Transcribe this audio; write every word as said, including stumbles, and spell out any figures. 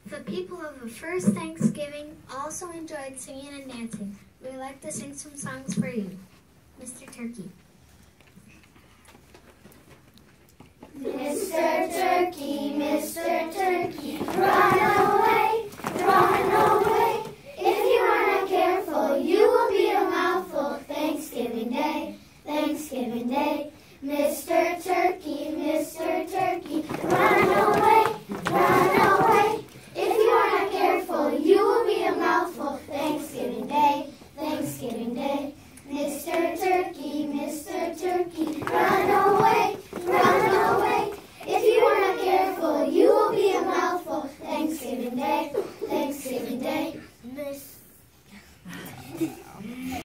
The people of the first Thanksgiving also enjoyed singing and dancing. We would like to sing some songs for you. Mister Turkey. Mister Turkey, Mister Turkey, run away, run away. If you are not careful, you will be a mouthful. Thanksgiving Day, Thanksgiving Day. Mister Turkey, Mister Turkey, run away, run away. If you are not careful, you will be a mouthful. Thanksgiving Day, Thanksgiving Day. Mister Turkey, Mister Turkey, run away, run away. If you are not careful, you will be a mouthful. Thanksgiving Day,